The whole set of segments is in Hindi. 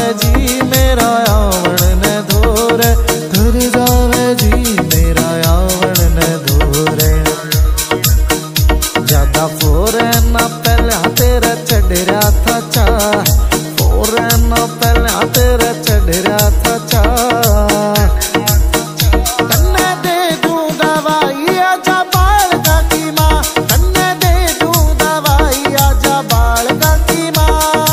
जावे जी मेरा आवण ने धोरे, घर जावे जी मेरा आवण ने धोरे। ज्यादा फोरे ना पहले तेरा चढ़ रहा था चा, फोरे ना पहले तेरा चढ़ रहा था चा। कन्ने दे दूं दवाई आजा बाल का की माँ, कन्ने दे दूं दवाई आजा बाल का की माँ।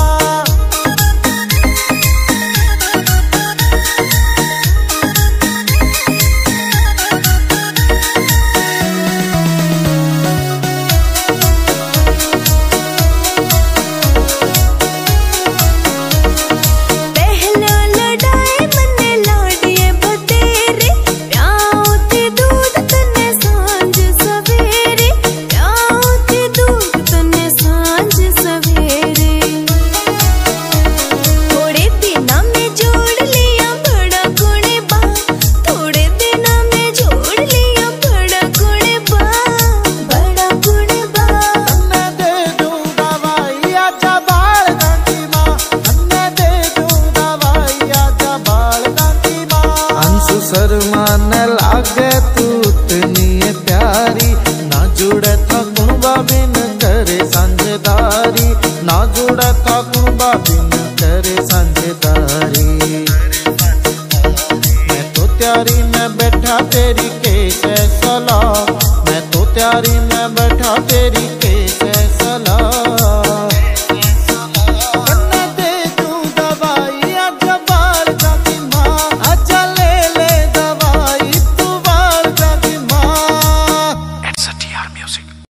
शर्मा न लागे तू इतनी प्यारी, ना जुड़े था कुणबा बिन करे सांझेदारी, ना जुड़े था कुणबा बिन करे सांझेदारी। मैं तो त्यारी में बैठा तेरी